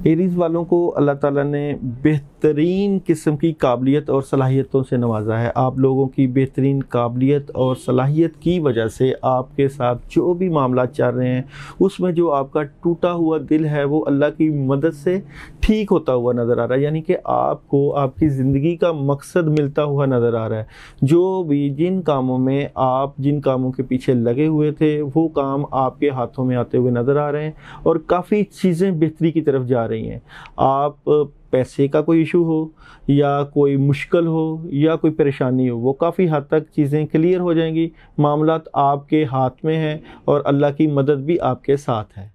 Aries वालों को अल्लाह ताला ने बेहतरीन किस्म की काबिलियत और सलाहियतों से नवाजा है। आप लोगों की बेहतरीन काबिलियत और सलाहियत की वजह से आपके साथ जो भी मामला चल रहे हैं उसमें जो आपका टूटा हुआ दिल है वो अल्लाह की मदद से ठीक होता हुआ नज़र आ रहा है। यानी कि आपको आपकी ज़िंदगी का मकसद मिलता हुआ नज़र आ रहा है। जो भी जिन कामों में आप जिन कामों के पीछे लगे हुए थे वो काम आपके हाथों में आते हुए नज़र आ रहे हैं और काफ़ी चीज़ें बेहतरी की तरफ जा रही हैं। आप पैसे का कोई इशू हो या कोई मुश्किल हो या कोई परेशानी हो, वो काफ़ी हद तक चीज़ें क्लियर हो जाएंगी। मामलात आपके हाथ में हैं और अल्लाह की मदद भी आपके साथ है।